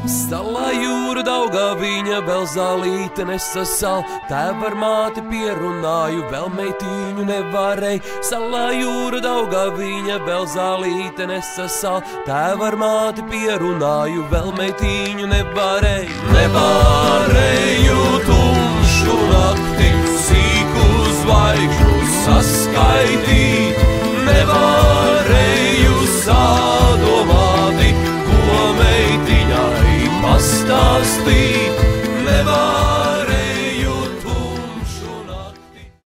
Stalā jūra Daugā viņa vēl zālīte nesasal. Tēvu ar māti pierunāju, vēl meitīņu nevarēja. Stalā jūra Daugā viņa vēl zālīte nesasal. Tēvu ar māti pierunāju, vēl meitīņu nevarēja.